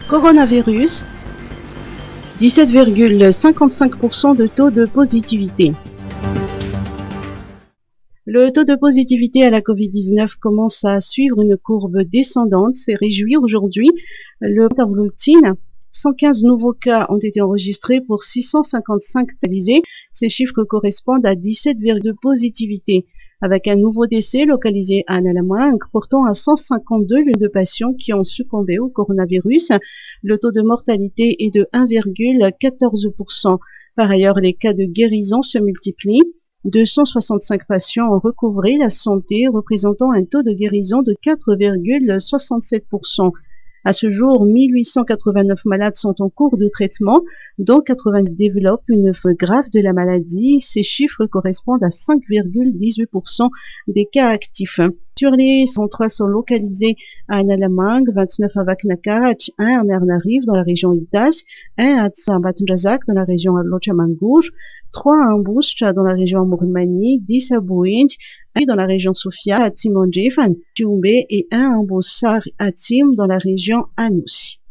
Coronavirus, 17,55% de taux de positivité. Le taux de positivité à la Covid-19 commence à suivre une courbe descendante. C'est réjoui aujourd'hui. Le Routine, 115 nouveaux cas ont été enregistrés pour 655 hospitalisés. Ces chiffres correspondent à 17,2% de positivité, avec un nouveau décès localisé à Nalamangue, portant à 152 de patients qui ont succombé au coronavirus. Le taux de mortalité est de 1,14%. Par ailleurs, les cas de guérison se multiplient. 265 patients ont recouvré la santé, représentant un taux de guérison de 4,67%. À ce jour, 1889 malades sont en cours de traitement, dont 80 développent une forme grave de la maladie. Ces chiffres correspondent à 5,18% des cas actifs. Sur les 103 sont localisés à Nalamangue, 29 à Vaknakach, 1 à Mernariv dans la région Itas, 1 à Tsambatunjazak dans la région Lochamangour, 3 à Amboucha dans la région Mourmani, 10 à Bouinj, 1 dans la région Sofia, à Timonjefan, Tioumbe et 1 à Ambossar à Tim dans la région Anoussi.